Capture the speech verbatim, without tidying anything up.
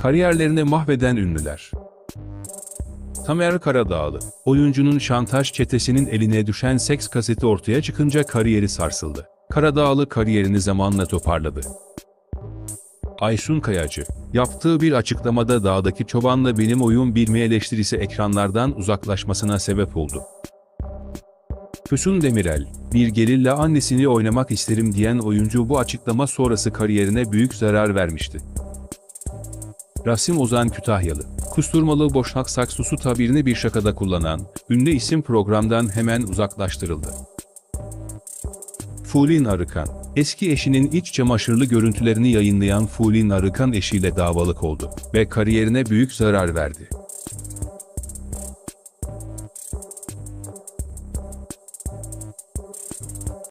Kariyerlerini mahveden ünlüler. Tamer Karadağlı, oyuncunun şantaj çetesinin eline düşen seks kaseti ortaya çıkınca kariyeri sarsıldı. Karadağlı kariyerini zamanla toparladı. Aysun Kayacı, yaptığı bir açıklamada dağdaki çobanla benim oyun bir mi eleştirisi ekranlardan uzaklaşmasına sebep oldu. Füsun Demirel, bir gelirle annesini oynamak isterim diyen oyuncu bu açıklama sonrası kariyerine büyük zarar vermişti. Rasim Ozan Kütahyalı, kusturmalı boşnak saksosu tabirini bir şakada kullanan, ünlü isim programdan hemen uzaklaştırıldı. Fulin Arıkan, eski eşinin iç çamaşırlı görüntülerini yayınlayan Fulin Arıkan eşiyle davalık oldu ve kariyerine büyük zarar verdi.